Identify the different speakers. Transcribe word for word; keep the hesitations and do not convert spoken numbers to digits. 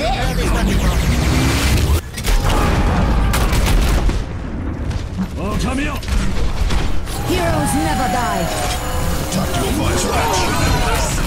Speaker 1: Oh, Tamio!
Speaker 2: Heroes never die.
Speaker 3: Tactical visor action.